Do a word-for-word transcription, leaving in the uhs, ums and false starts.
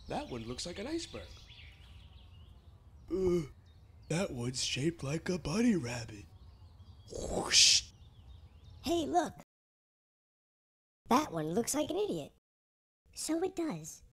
That one looks like an iceberg. Uh, that one's shaped like a bunny rabbit. Whoosh. Hey, look. That one looks like an idiot. So it does.